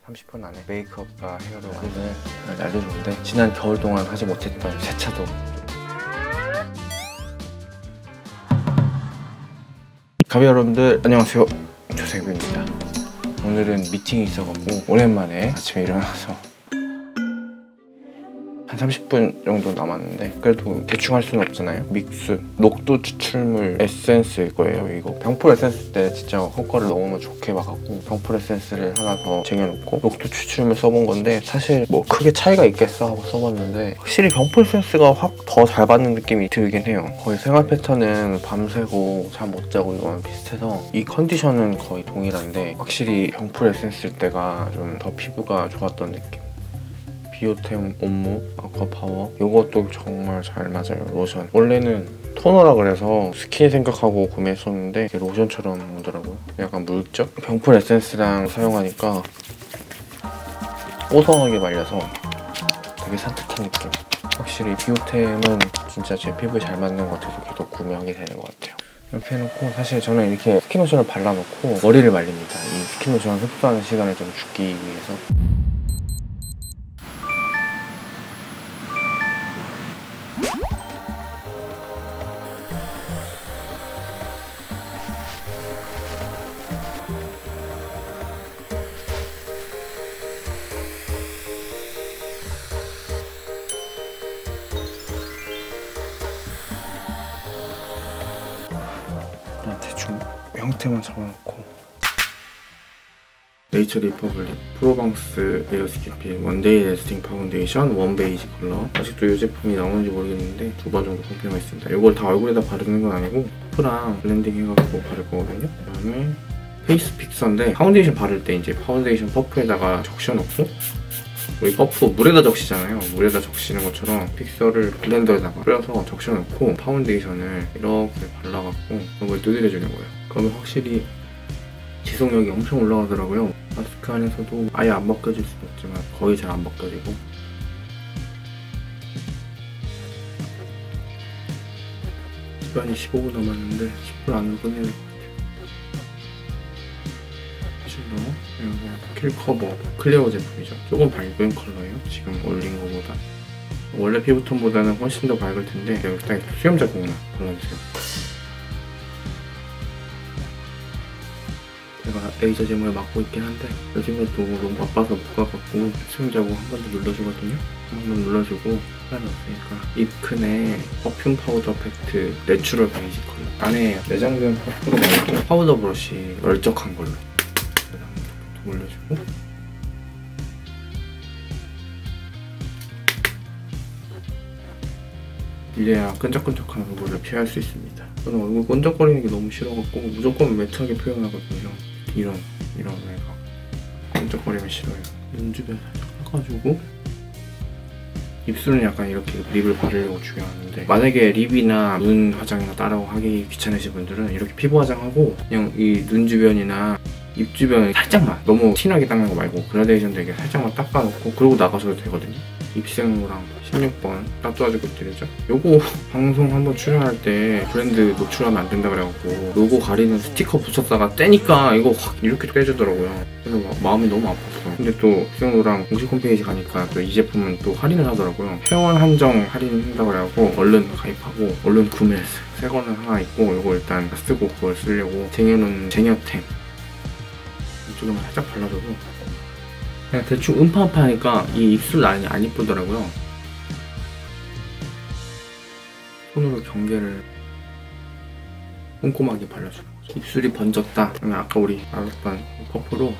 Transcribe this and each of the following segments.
30분 안에 메이크업과 헤어로 완전을 알려주는데 지난 겨울 동안 하지 못했던 세차도. 가비 여러분들 안녕하세요, 조세구입니다. 오늘은 미팅이 있어가지고 오랜만에 아침에 일어나서 한 30분 정도 남았는데 그래도 대충 할 수는 없잖아요. 믹스 녹두 추출물 에센스일 거예요. 이거 병풀 에센스 때 진짜 효과를 너무 좋게 봐갖고 병풀 에센스를 하나 더 쟁여놓고 녹두 추출물 써본 건데 사실 뭐 크게 차이가 있겠어 하고 써봤는데 확실히 병풀 에센스가 확 더 잘 받는 느낌이 들긴 해요. 거의 생활 패턴은 밤새고 잠 못 자고 이거랑 비슷해서 이 컨디션은 거의 동일한데 확실히 병풀 에센스일 때가 좀 더 피부가 좋았던 느낌. 비오템 온무 아쿠아파워 이것도 정말 잘 맞아요. 로션 원래는 토너라 그래서 스킨 생각하고 구매했었는데 이게 로션처럼 오더라고요. 약간 물적? 병풀 에센스랑 사용하니까 뽀송하게 말려서 되게 산뜻한 느낌. 확실히 비오템은 진짜 제 피부에 잘 맞는 것 같아서 계속 구매하게 되는 것 같아요. 이렇게 해놓고 사실 저는 이렇게 스킨로션을 발라놓고 머리를 말립니다. 이 스킨로션 흡수하는 시간을 좀 죽기 위해서. 대충 형태만 잡아놓고 네이처 리퍼블릭 프로방스 에어스킨 원데이 레스팅 파운데이션 원 베이지 컬러. 아직도 이 제품이 나오는지 모르겠는데 2번 정도 컴플링가 있습니다. 이걸 다 얼굴에다 바르는 건 아니고 퍼프랑 블렌딩 해갖고 바를 거거든요. 그다음에 페이스 픽서인데 파운데이션 바를 때 이제 파운데이션 퍼프에다가 적셔놓고 우리 퍼프 물에다 적시잖아요. 물에다 적시는 것처럼 픽서를 블렌더에다가 뿌려서 적셔놓고 파운데이션을 이렇게 발라갖고 이걸 두드려주는 거예요. 그러면 확실히 지속력이 엄청 올라가더라고요. 마스크 안에서도 아예 안 벗겨질 수는 없지만 거의 잘 안 벗겨지고. 시간이 15분 남았는데 10분 안으로 끝내야 될 것 같아요. 그리고 킬커버 클리어 제품이죠. 조금 밝은 컬러예요. 지금 올린 거보다. 원래 피부톤보다는 훨씬 더 밝을 텐데 여기다 수염 자국만 발라주세요. 제가 레이저 제모에 맡고 있긴 한데 요즘에 또 너무 바빠서 못 가갖고 수염 자국 한 번 더 눌러주거든요. 한 번 더 눌러주고 시간이 없으니까 입큰의 퍼퓸 파우더 팩트 내추럴 베이지 컬러. 안에 내장된 퍼프로 말고 파우더 브러쉬 널쩍한 걸로 올려주고 이래야 끈적끈적한 얼굴을 피할 수 있습니다. 저는 얼굴 끈적거리는 게 너무 싫어갖고 무조건 매트하게 표현하거든요. 이런 애가 끈적거리면 싫어요. 눈 주변 살짝 닦아주고 입술은 약간 이렇게 립을 바르려고 주의하는데 만약에 립이나 눈 화장이나 따로 하기 귀찮으신 분들은 이렇게 피부 화장하고 그냥 이 눈 주변이나 입 주변에 살짝만, 너무 진하게 닦는 거 말고 그라데이션 되게 살짝만 닦아놓고 그러고 나가셔도 되거든요. 입생로랑 16번 따뚜아지 것들이죠. 요거 방송 한번 출연할 때 브랜드 노출하면 안 된다 그래갖고 로고 가리는 스티커 붙였다가 떼니까 이거 확 이렇게 떼주더라고요. 그래서 마음이 너무 아팠어요. 근데 또 입생로랑 공식 홈페이지 가니까 또 이 제품은 또 할인을 하더라고요. 회원 한정 할인한다고 그래갖고 얼른 가입하고 얼른 구매했어요. 새 거는 하나 있고 이거 일단 쓰고 그걸 쓰려고 쟁여놓은 쟁여템 이쪽에만 살짝 발라줘도 그냥 대충 음파음파하니까 이 입술 라인이 안 이쁘더라고요. 손으로 경계를 꼼꼼하게 발라주는 거죠. 입술이 번졌다 그러면 아까 우리 알았던 퍼프로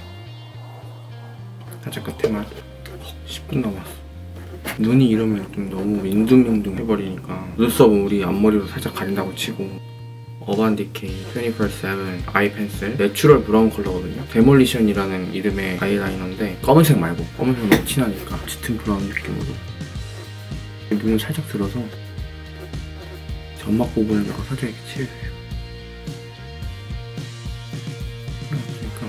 살짝 끝에만 10분 남았어. 눈이 이러면 좀 너무 밍둥밍둥 해버리니까 눈썹은 우리 앞머리로 살짝 가린다고 치고 어반디케이 24/7 아이 펜슬 내추럴 브라운 컬러거든요. 데몰리션이라는 이름의 아이라이너인데 검은색 말고 검은색 너무 진하니까 짙은 브라운 느낌으로 눈을 살짝 들어서 점막 부분에다가 살짝 이렇게 칠해주세요. 그러니까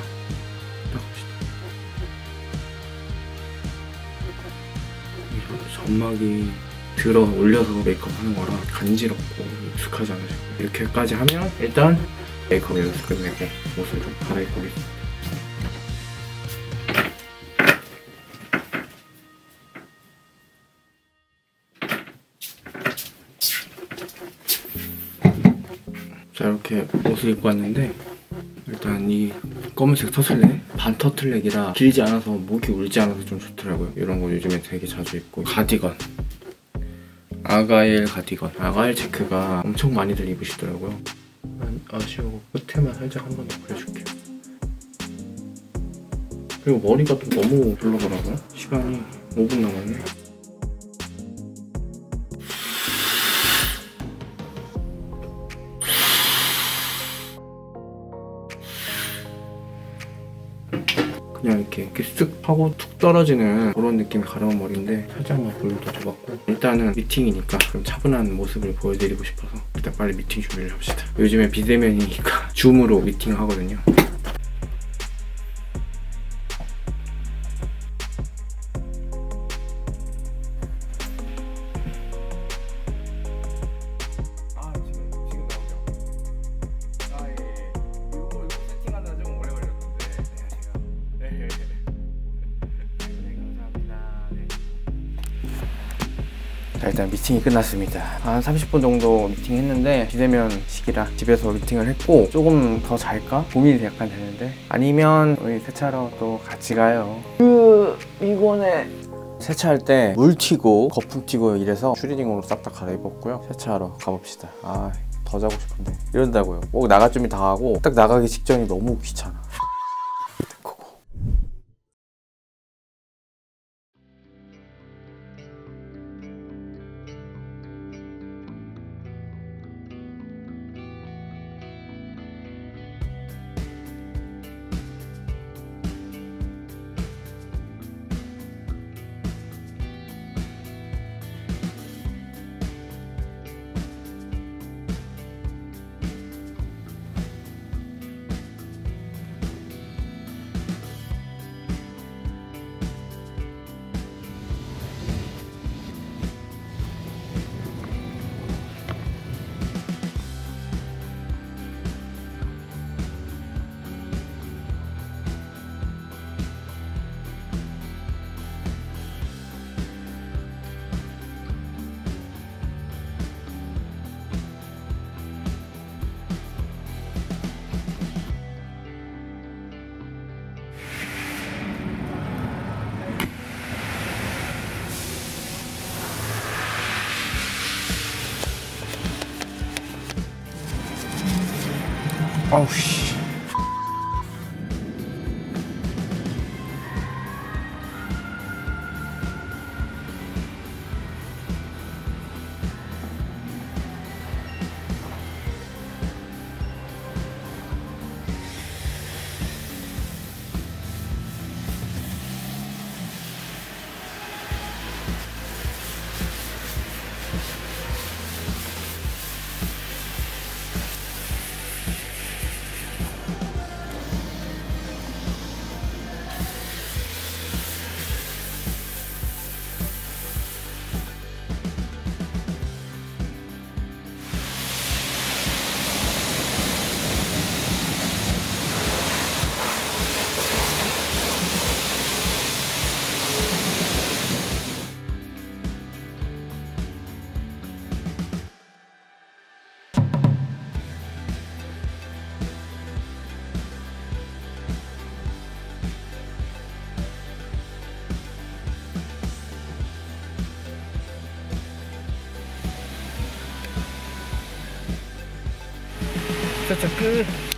딱 점막이 들어 올려서 메이크업 하는 거라 간지럽고 익숙하지 않으시고 이렇게까지 하면 일단 메이크업 연습 끝내고 옷을 좀 갈아입고 있습니다. 자, 이렇게 옷을 입고 왔는데 일단 이 검은색 터틀넥, 반 터틀넥이라 길지 않아서 목이 울지 않아서 좀 좋더라고요. 이런 거 요즘에 되게 자주 입고, 가디건, 아가일 가디건, 아가일 체크가 엄청 많이들 입으시더라고요. 아쉬워. 끝에만 살짝 한 번 더 그려줄게요. 그리고 머리가 또 너무 별로더라고요. 시간이 5분 남았네. 그냥 이렇게 쓱 하고 툭 떨어지는 그런 느낌의 가려운 머리인데 살짝만 볼도 줘봤고, 일단은 미팅이니까 좀 차분한 모습을 보여드리고 싶어서 일단 빨리 미팅 준비를 합시다. 요즘에 비대면이니까 줌으로 미팅을 하거든요. 자, 일단 미팅이 끝났습니다. 한 30분 정도 미팅했는데 비대면식이라 집에서 미팅을 했고, 조금 더 잘까? 고민이 약간 되는데, 아니면 우리 세차하러 또 같이 가요. 이거네. 세차할 때 물 튀고 거품 튀고 이래서 추리닝으로 싹 다 갈아입었고요. 세차하러 가봅시다. 더 자고 싶은데 이런다고요. 꼭 나갈 준비 다 하고 딱 나가기 직전이 너무 귀찮아. 아우 씨. 세차 끝.